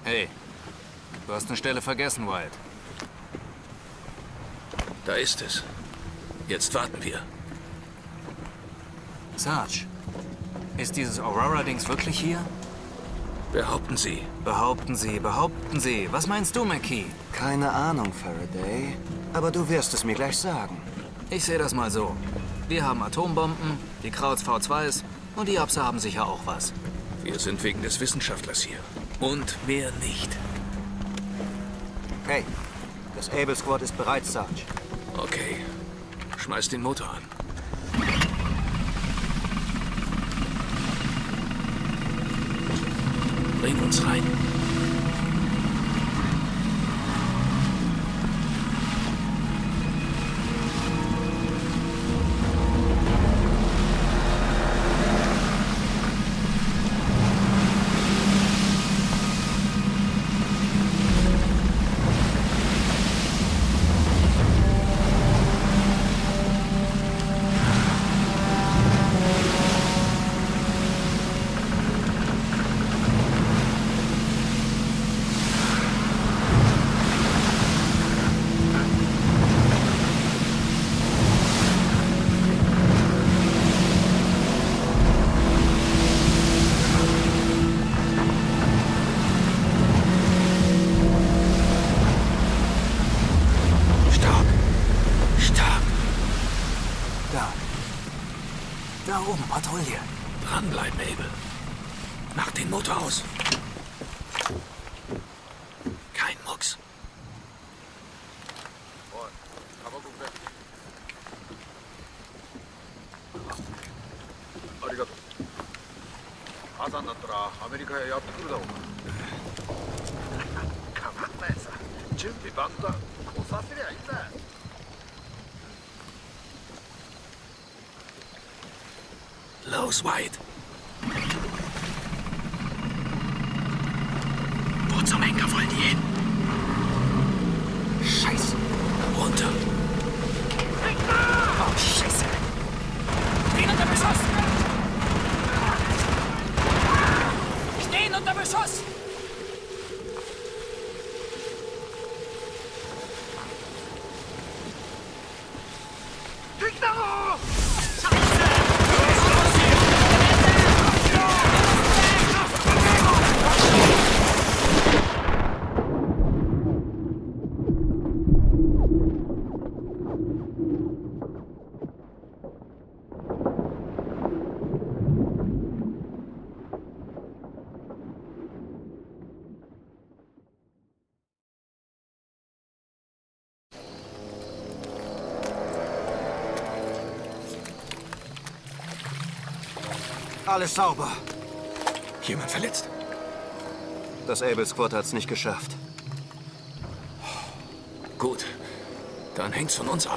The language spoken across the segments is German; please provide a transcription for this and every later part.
Hey, du hast eine Stelle vergessen, Wyatt. Da ist es. Jetzt warten wir. Sarge, ist dieses Aurora-Dings wirklich hier? Behaupten Sie. Behaupten Sie, behaupten Sie. Was meinst du, McKee? Keine Ahnung, Faraday. Aber du wirst es mir gleich sagen. Ich sehe das mal so. Wir haben Atombomben, die Krauts V2s und die Abse haben sicher auch was. Wir sind wegen des Wissenschaftlers hier. Und mehr nicht. Hey, das Able Squad ist bereit, Sarge. Okay. Schmeiß den Motor an. Bring uns rein. Da oben, Patrouille. Dranbleiben, Abel. Mach den Motor aus. Kein Mucks. Los, Wyatt. Wo zum Henker wollen die hin? Scheiße. Runter. Oh, Scheiße. Stehen unter Beschuss! Stehen unter Beschuss! Alles sauber. Jemand verletzt? Das Able Squad hat's nicht geschafft. Gut. Dann hängt's von uns ab.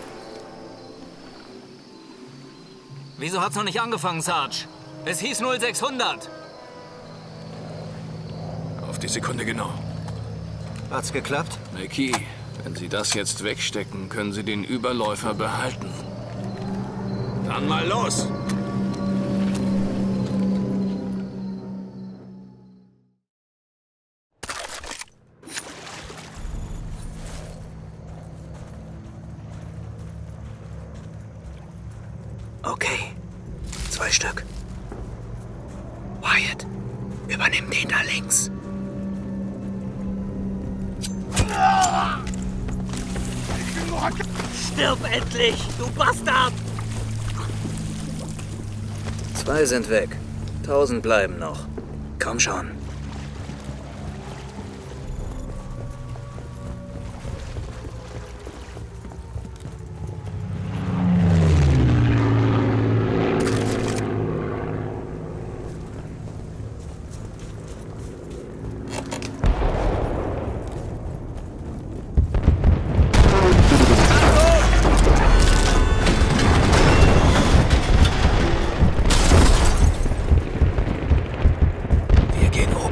Wieso hat's noch nicht angefangen, Sarge? Es hieß 0600. Auf die Sekunde genau. Hat's geklappt? McKee, wenn Sie das jetzt wegstecken, können Sie den Überläufer behalten. Dann mal los! Okay, 2 Stück. Wyatt, übernimm den da links. Stirb endlich, du Bastard! 2 sind weg. 1000 bleiben noch. Komm schon. Wir gehen hoch.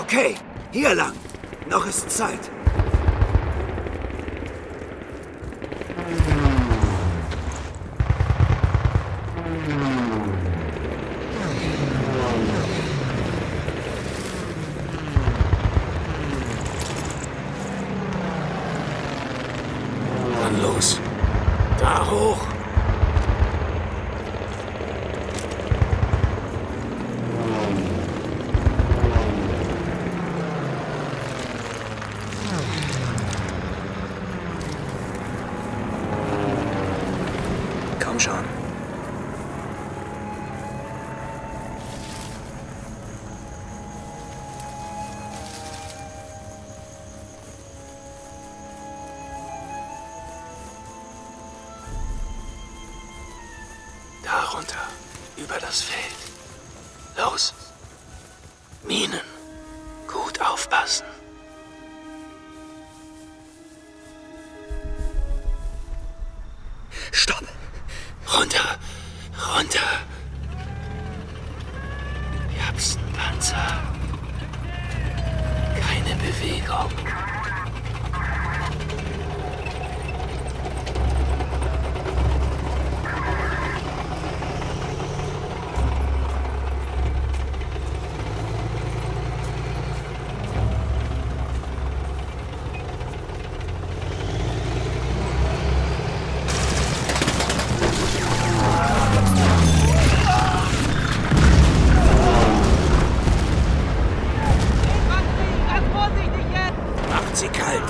Okay, hier lang. Noch ist Zeit. Dann los. Da hoch. Komm schon. Da runter. Über das Feld. Los. Minen. Gut aufpassen. Stopp! Runter. Runter. Wir hab's einen Panzer. Keine Bewegung. Macht sie kalt.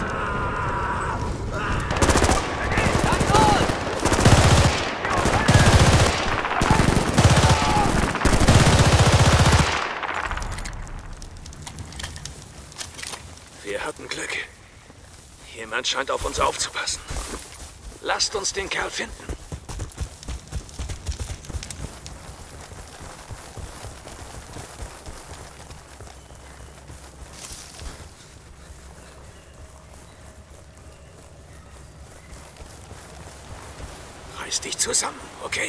Wir hatten Glück. Jemand scheint auf uns aufzupassen. Lasst uns den Kerl finden. Reiß dich zusammen, okay?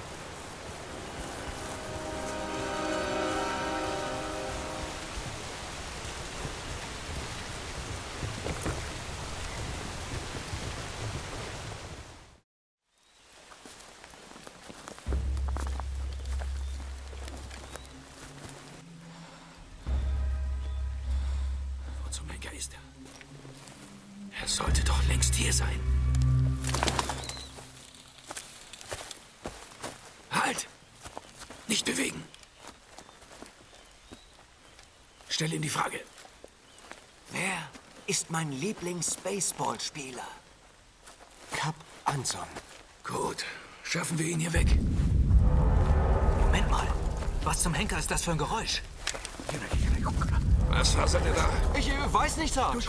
Wo zum Henker ist er? Er sollte doch längst hier sein. Halt! Nicht bewegen! Stell ihm die Frage. Wer ist mein Lieblings-Baseballspieler? Cap Anson. Gut, schaffen wir ihn hier weg. Moment mal. Was zum Henker ist das für ein Geräusch? Was faselt ihr da? Ich weiß nicht, Sarge.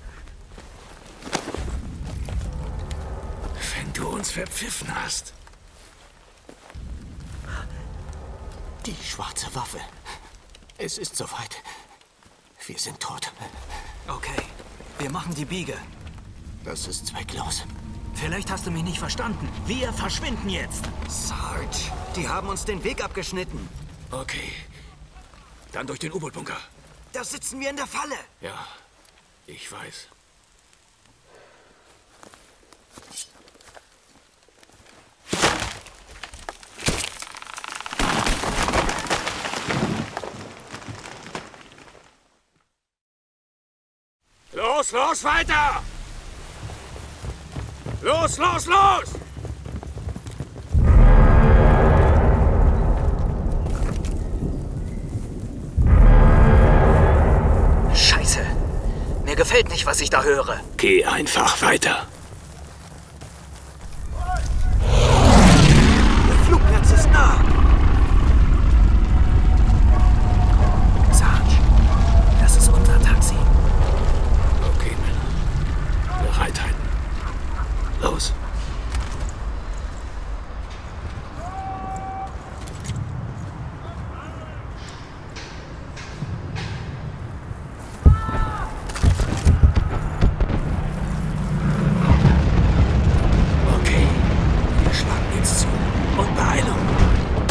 Wenn du uns verpfiffen hast. Die schwarze Waffe. Es ist soweit. Wir sind tot. Okay, wir machen die Biege. Das ist zwecklos. Vielleicht hast du mich nicht verstanden. Wir verschwinden jetzt. Sarge, die haben uns den Weg abgeschnitten. Okay. Dann durch den U-Boot-Bunker. Da sitzen wir in der Falle. Ja, ich weiß. Los, los, weiter! Los, los, los! Scheiße. Mir gefällt nicht, was ich da höre. Geh einfach weiter. Der Flugplatz ist nah. Sarge, das ist unser Taxi. Okay, Männer. Bereit halten. Los. Okay, wir schlagen jetzt zu. Und Beeilung.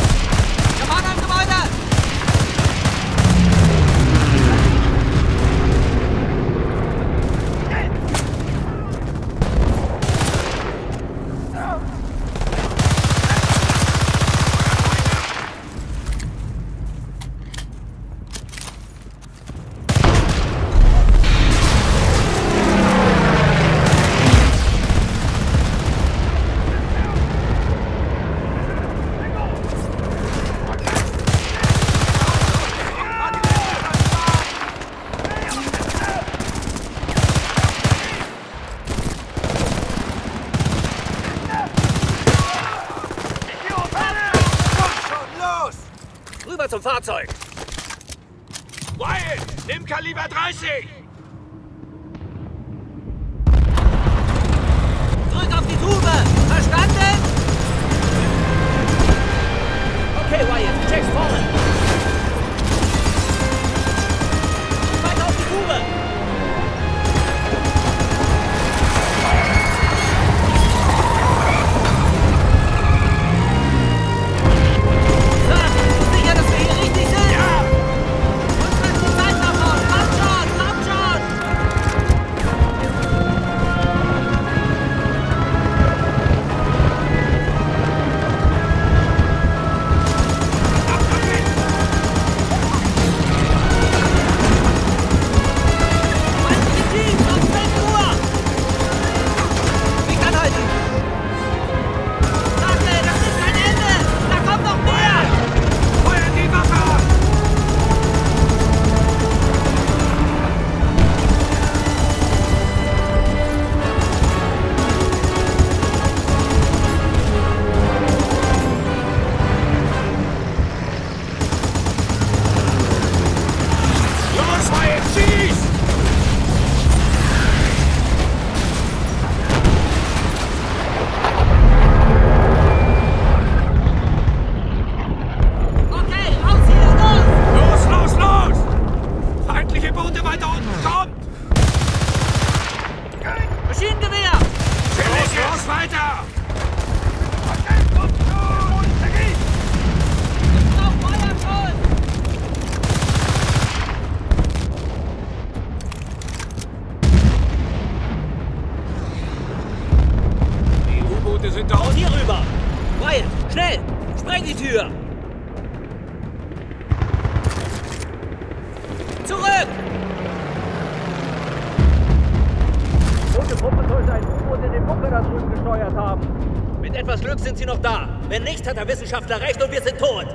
zum Fahrzeug! Wyatt, nimm Kaliber 30! Drück auf die Tube! Verstanden? Okay, Wyatt, Jack's vorne! Weiter auf die Tube! Sind sie noch da? Wenn nicht, hat der Wissenschaftler recht und wir sind tot.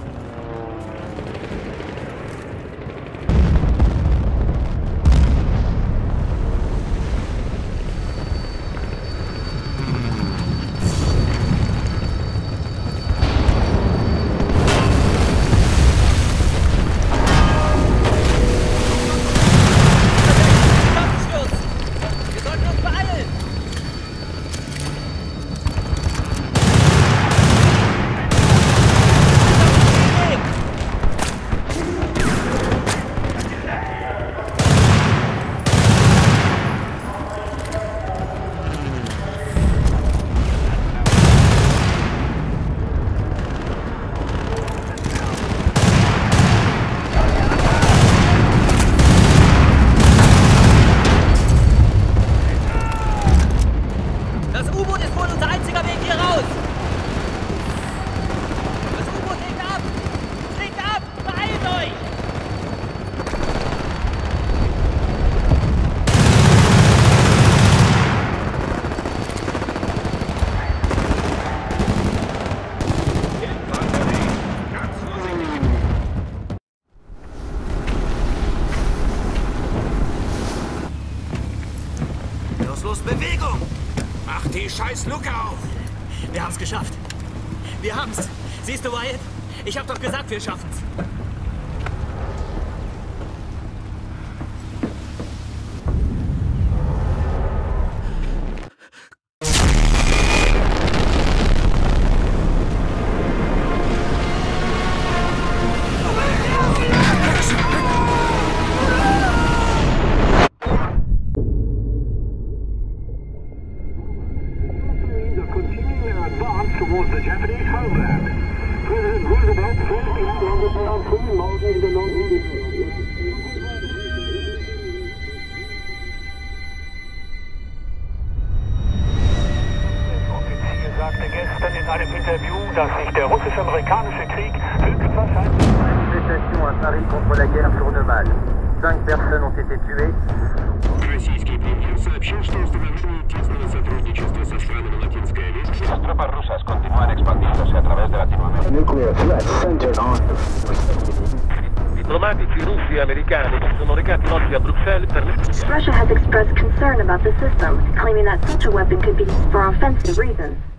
Bewegung! Mach die scheiß Luke auf! Wir haben's geschafft. Wir haben's. Siehst du, Wyatt? Ich hab doch gesagt, wir schaffen's. Towards the Japanese homeland. President Roosevelt first began landing on Twin Mountain in the Offizier sagte gestern in einem Interview, dass sich der russisch-amerikanische Krieg höchstwahrscheinlich... Manifestation à Paris contre la guerre sur Neval. 5 personnes ont été tuées. Российский премьер сообщил, что установление тесного сотрудничества со странами Латинской Америки. Las tropas rusas continúan expandiéndose a través de Latinoamérica. Nuclear threat centered on... Diplomatici russi e americani si sono recati oggi a Bruxelles per Russia has expressed concern about the system, claiming that such a weapon could be used for offensive reasons.